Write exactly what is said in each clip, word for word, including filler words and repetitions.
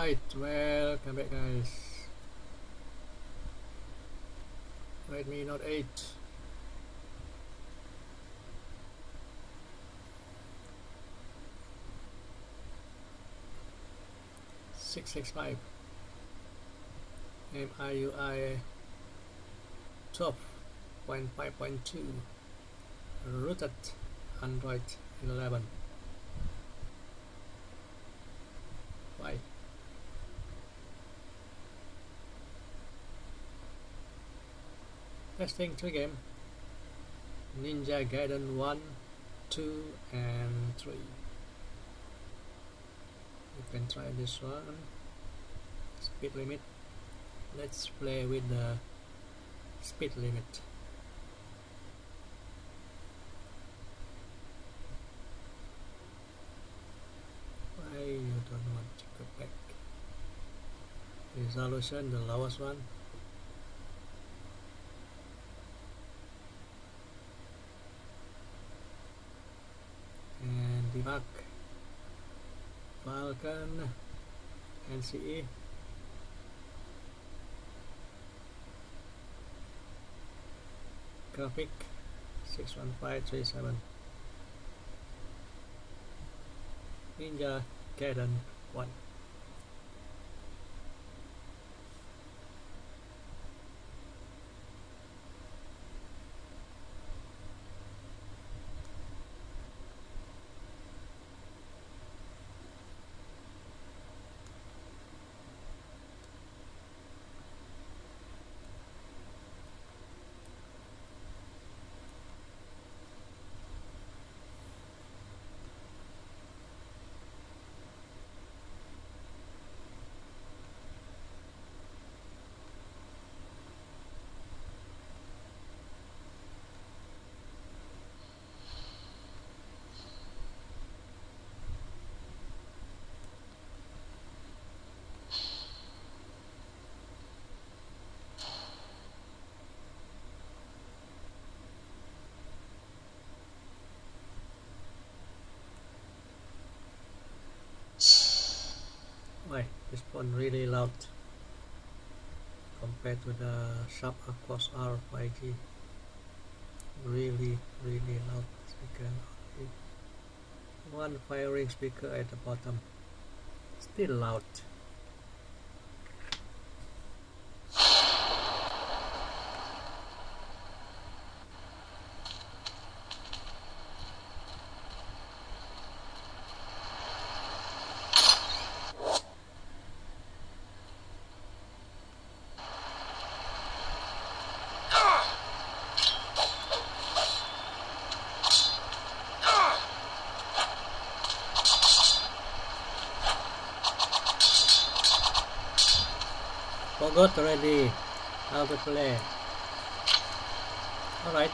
Alright, welcome back guys. Redmi Note eight. six six five M I U I twelve point five point two rooted Android eleven. Why? Testing three game: Ninja Gaiden one, two and three. You can try this one. Speed limit. Let's play with the speed limit. Why you don't want to go back? Resolution, the lowest one. And debug. Falcon N C E. Graphic six one five three seven. Ninja Gaiden one. Why this phone really loud compared to the Sharp Aquos R five G? Really, really loud speaker. One firing speaker at the bottom, still loud. Forgot already how to play. Alright.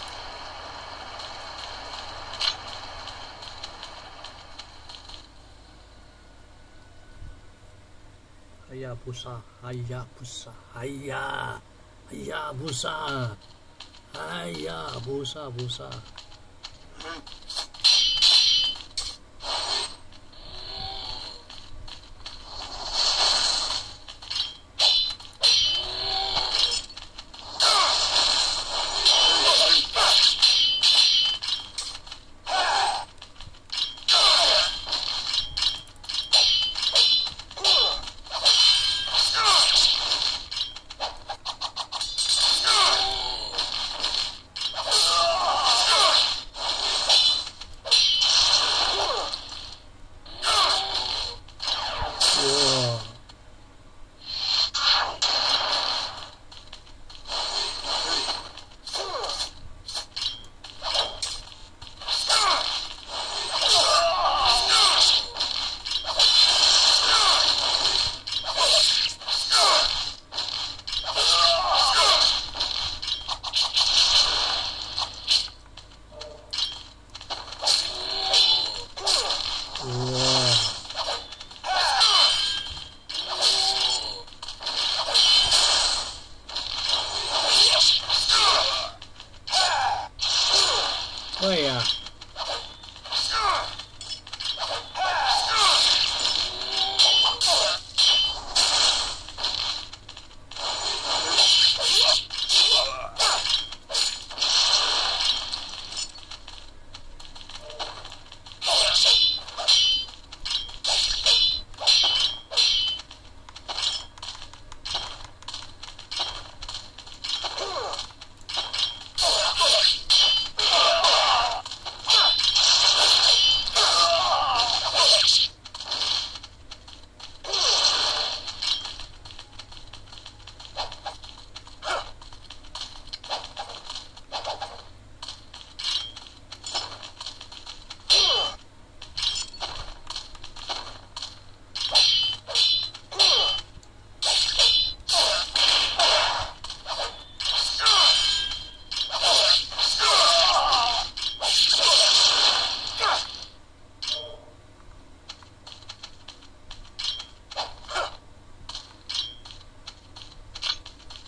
Hayabusa, Hayabusa, Haya, Hayabusa, Hayabusa, Busa.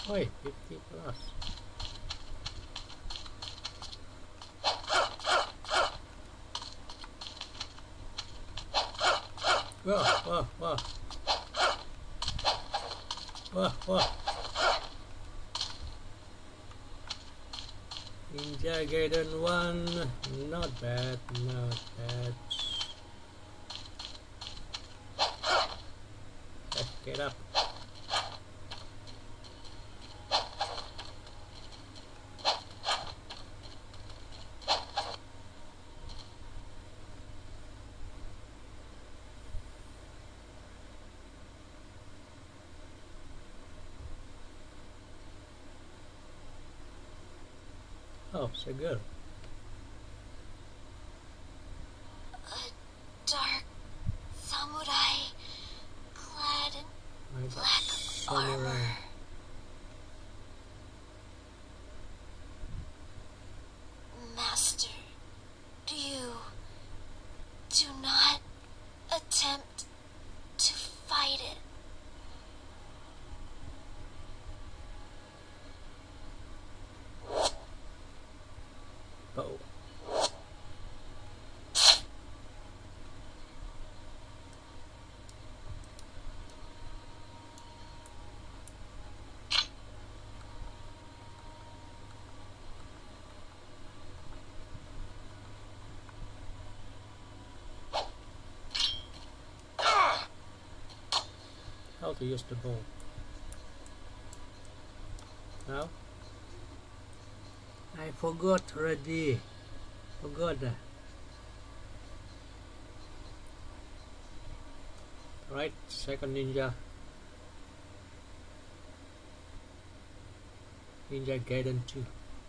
Oi, fifty plus. Whoa, whoa, whoa. Whoa, whoa. Ninja Gaiden one, not bad, not bad. Let's get up. Oh, it's a girl. A dark samurai clad in My black samurai. armor. Master, do you do not attempt to fight it. Bow. How to use the bow? Now? I forgot already. Forgot. Right, second ninja. Ninja Gaiden two.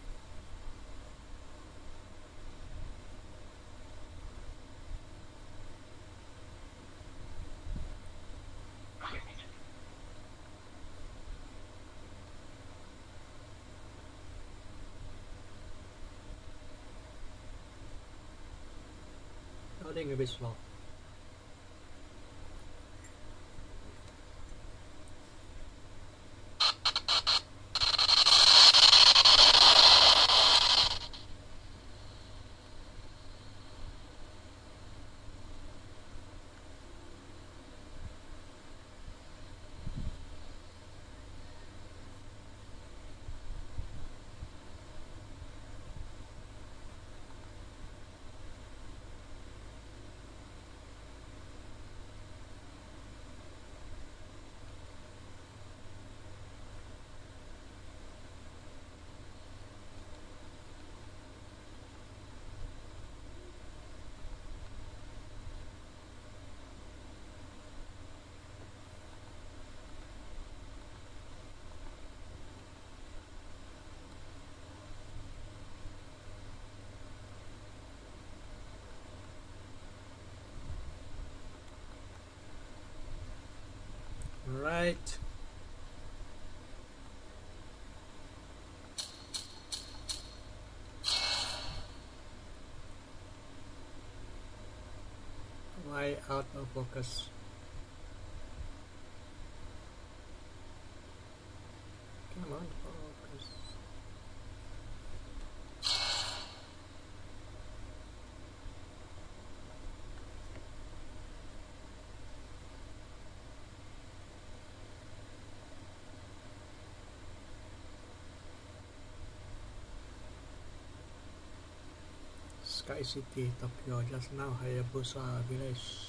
Loading a bit slow. Right. Why out of focus? Come on, focus. Sky City, Tokyo, just now Hayabusa village.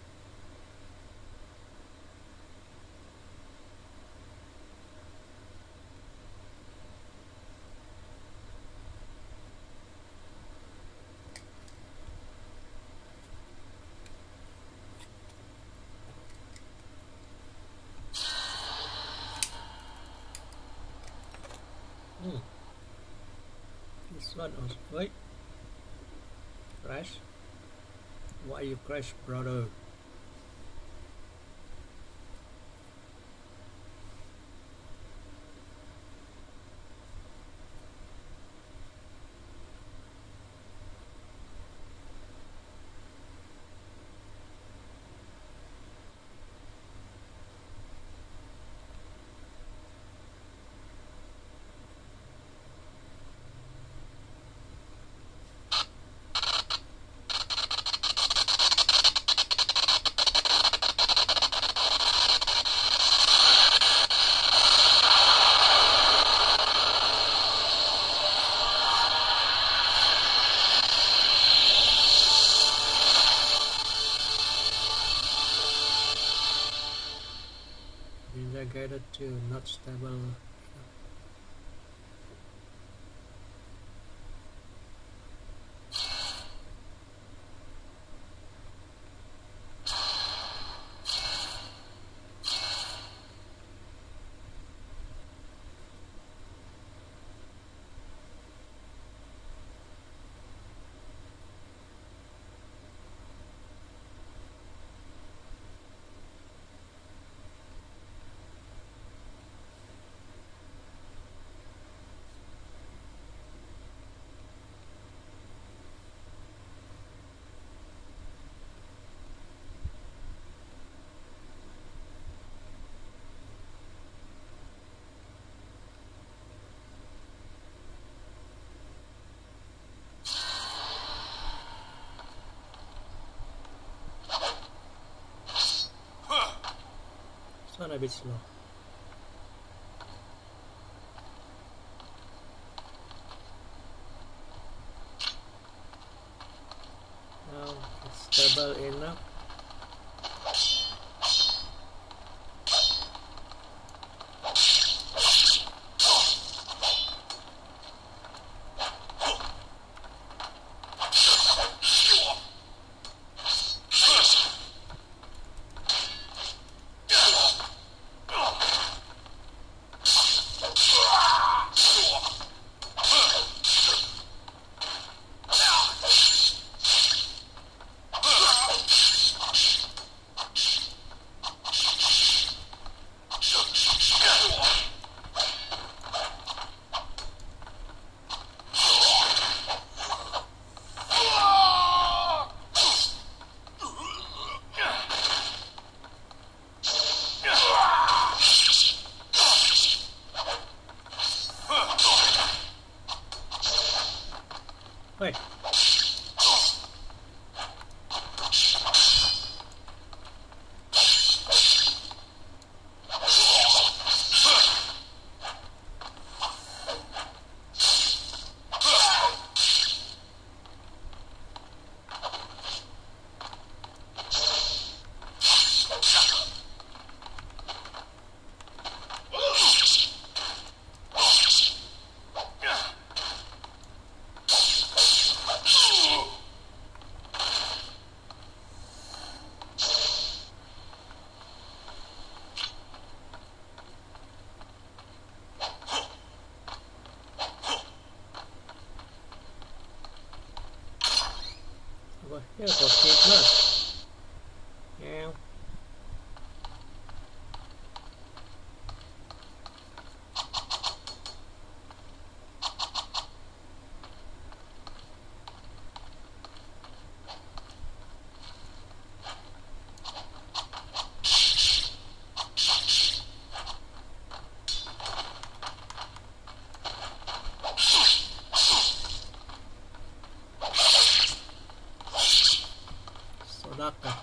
Hmm. This one also, wait. Crash? Why you crash, brother? relegated to not stable. This one a bit slow. Now it's stable enough. Wait. Here for T plus. Yeah. Sodaka.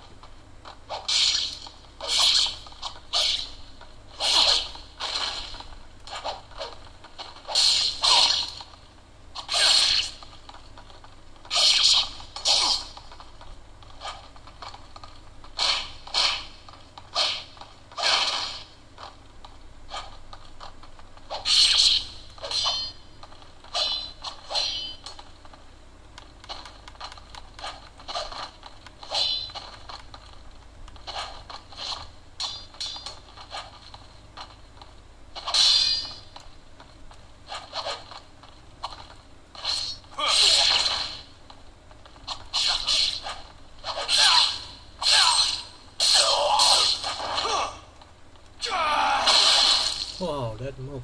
Wow, that move.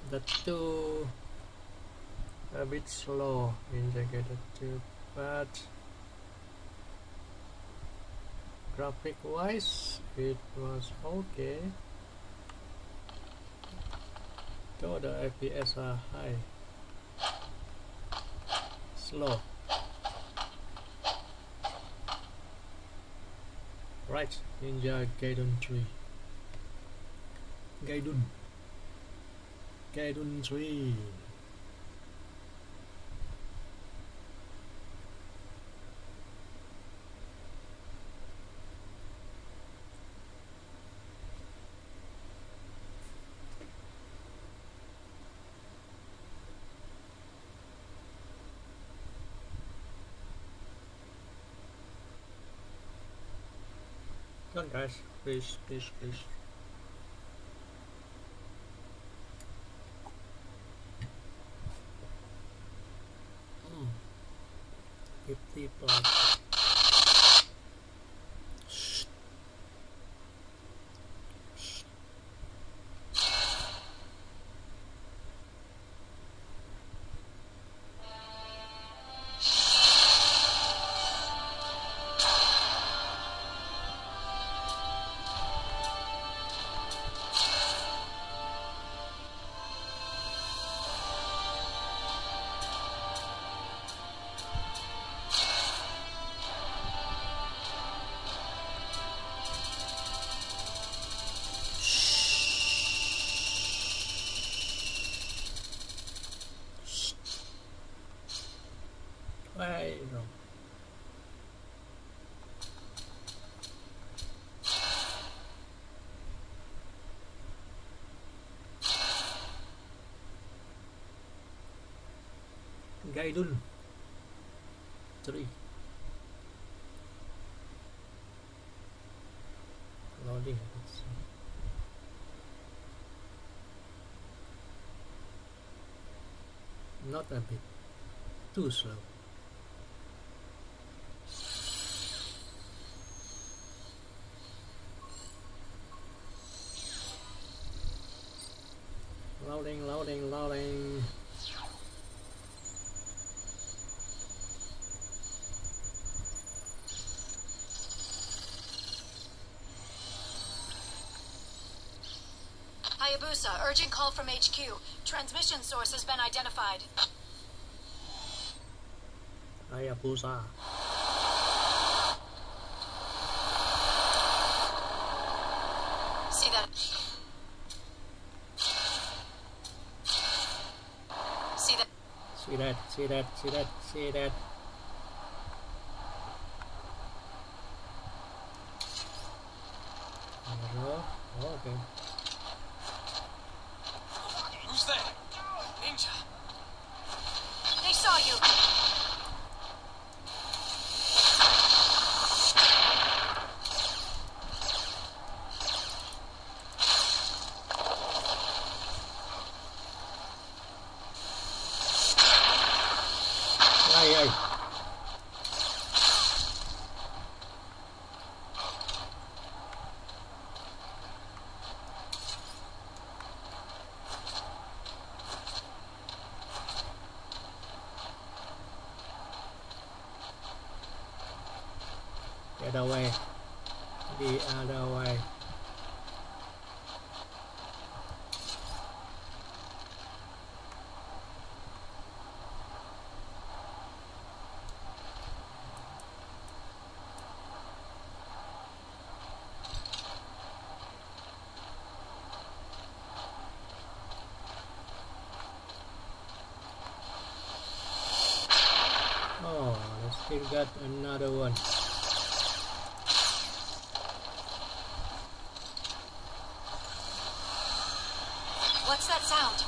the two a bit slow in Jagged two, but graphic wise it was okay, though the F P S are high. Slow. Right, Ninja Gaiden three. Gaiden. Gaiden three. Come on guys, please, please, please. Mm. fifty plus. Shh. Shh. Why no? Gaiden three. Loading. Let's see. Not a bit too slow. Loading, loading, loading. Hayabusa, urgent call from H Q. Transmission source has been identified. Hayabusa. See that? See that? See that, see that, see that, see that. Hello? Oh, okay. Who's there? Ninja. They saw you. Ay, ay. The other way. The other way. Oh, I still got another one. What's that sound?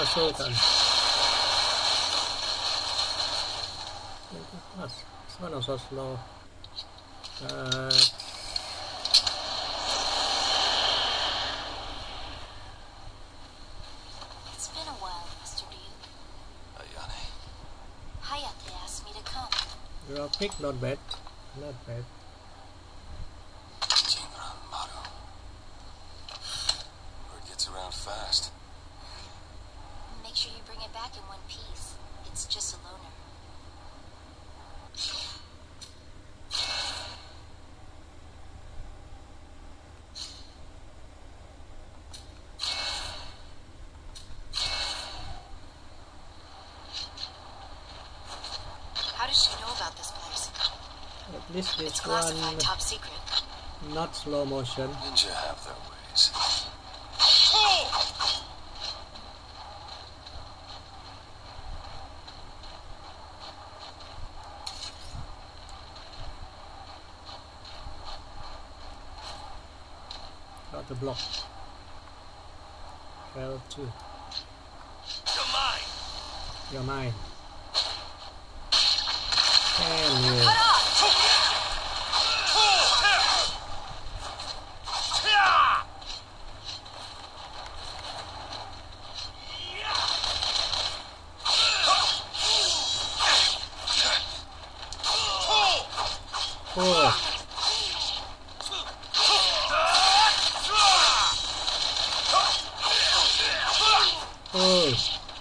Sultan. That's this one also slow. Uh, It's been a while, Mister Duke. Ayane. Hayate asked me to come. your pick, not bad. Not bad. Jinran Maru. Word gets around fast. Make sure you bring it back in one piece. It's just a loner. How does she know about this place? At least It's this classified one top secret. not slow motion. Ninja have their ways. Got the block. L two. You're mine. You're mine. And you. Cut off! Oh. Oh.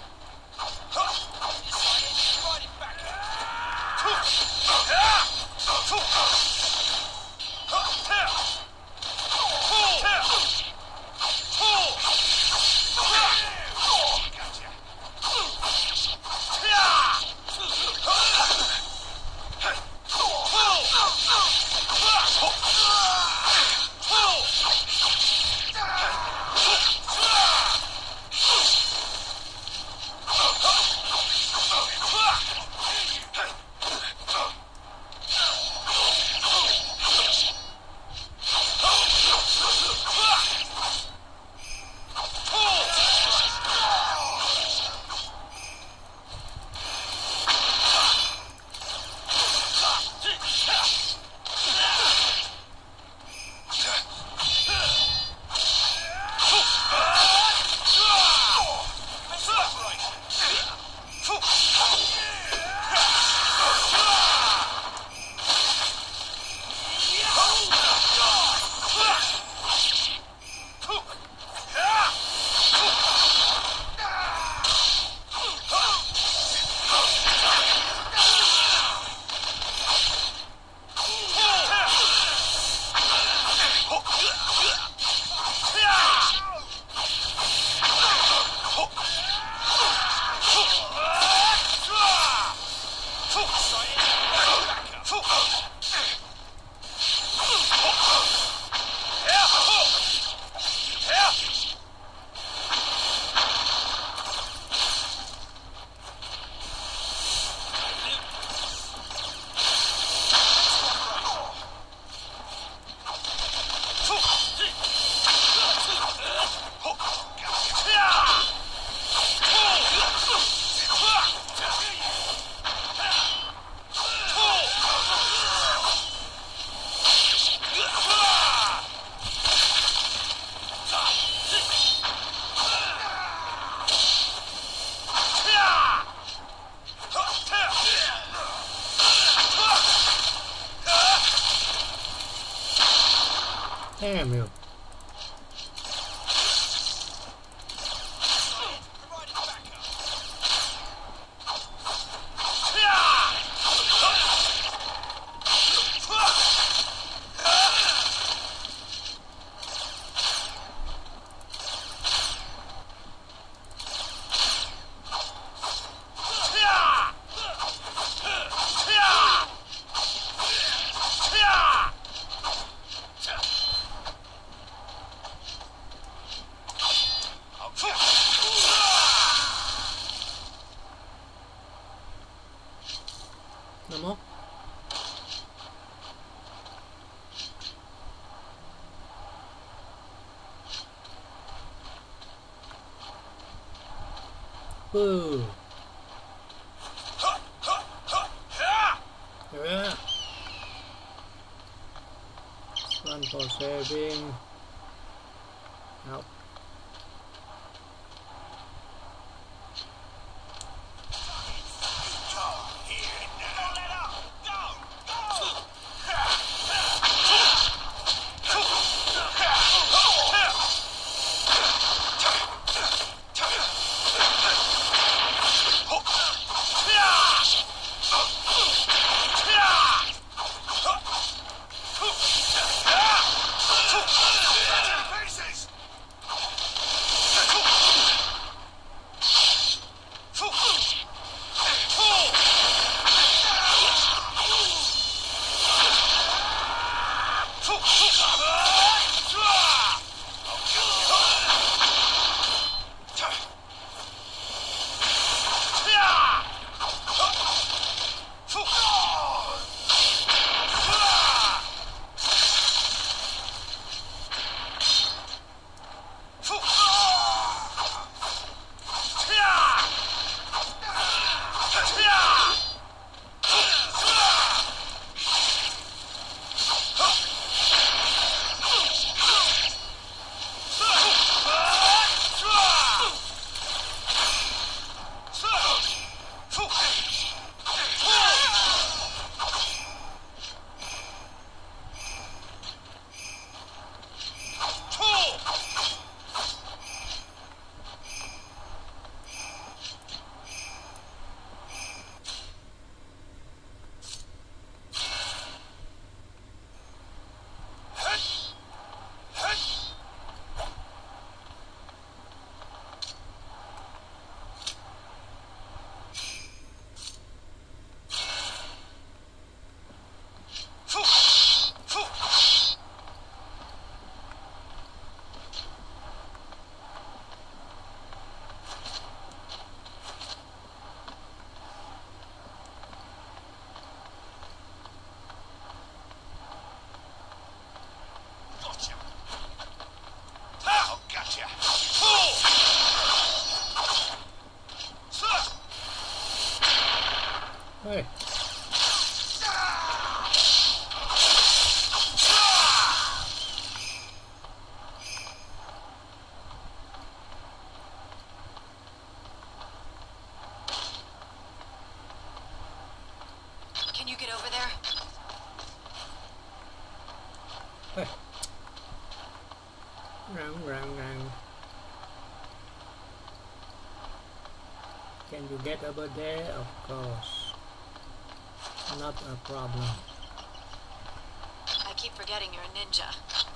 Damn you. Ooh. Yeah. Run for saving. Help. Hey. Can you get over there? Hey. Run, run, run. Can you get over there? Of course. Not a problem. I keep forgetting you're a ninja.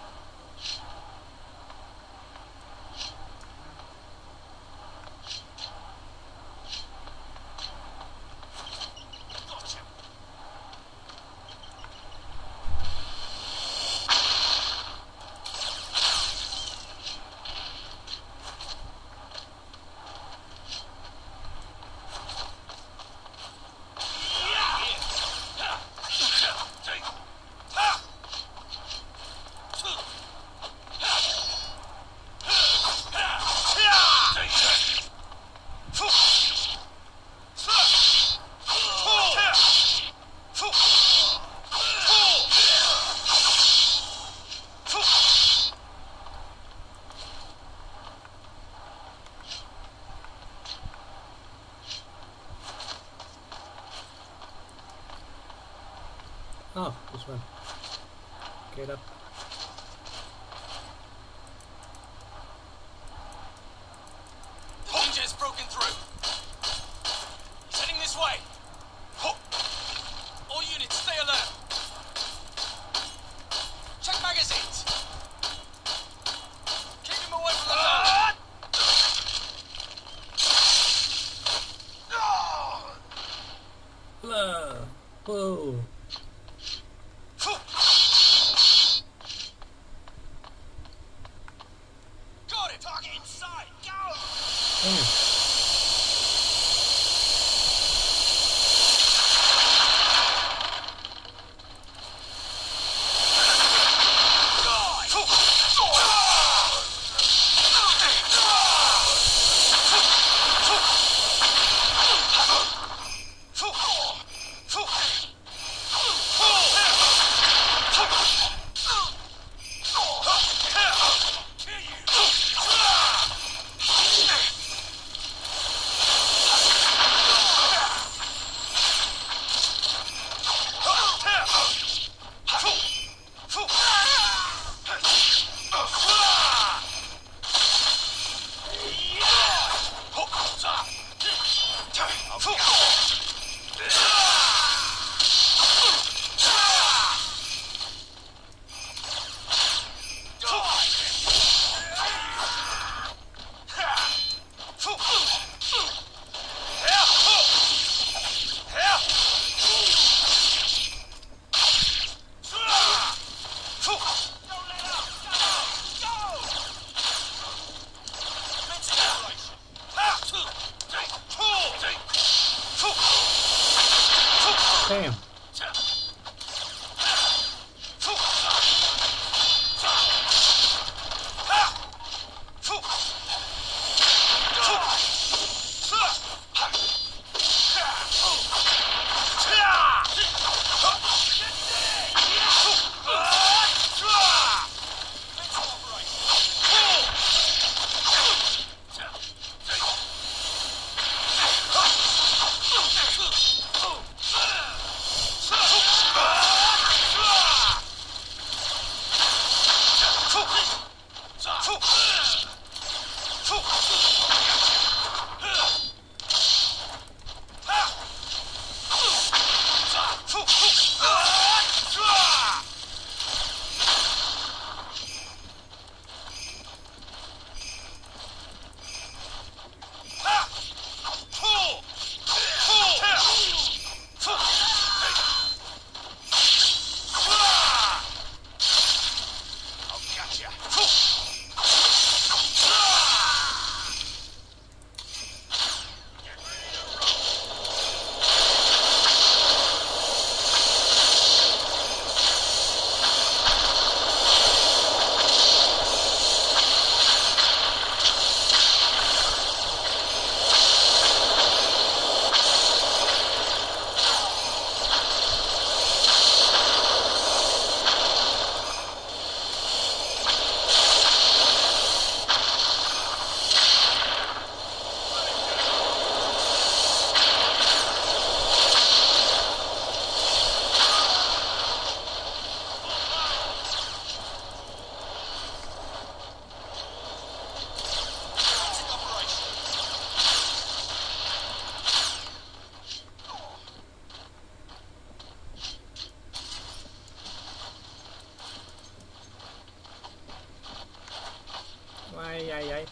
Oh, this one. Get up. The ninja's broken through. He's heading this way. All units, stay alert. Check magazines. Keep him away from the town. Whoa. Whoa. Got it. Target inside. Go. Oh. Gotcha. Ai ai ai.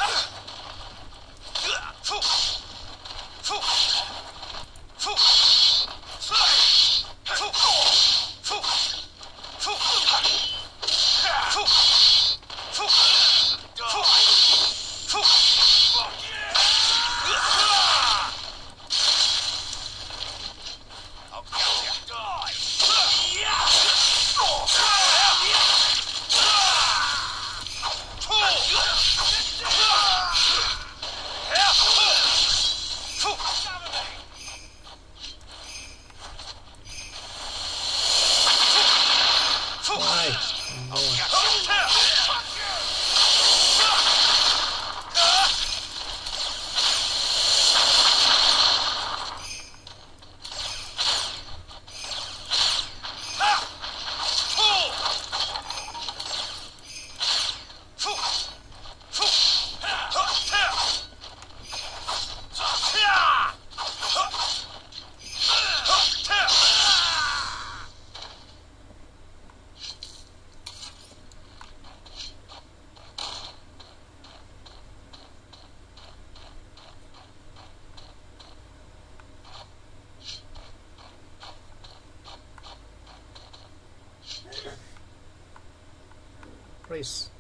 Freeze.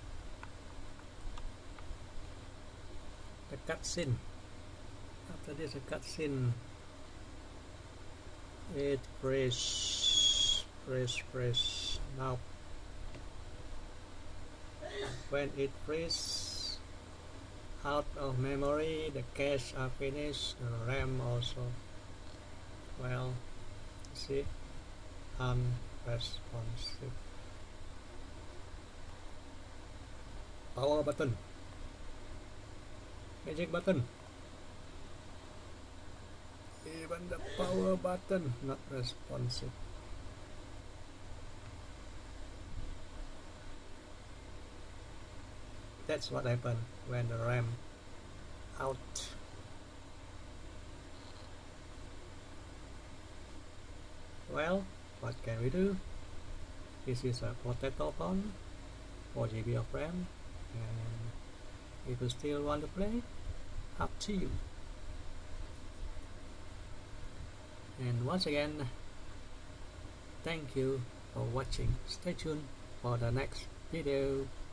The cutscene. After this, a cutscene. It freeze, freeze, freeze. Now, when it freeze out of memory, the cache are finished. The RAM also. Well, see, unresponsive. Power button, magic button, even the power button not responsive. That's what happened when the RAM out. Well, what can we do? This is a potato phone, four G B of RAM. And if you still want to play, up to you. And once again, thank you for watching. Stay tuned for the next video.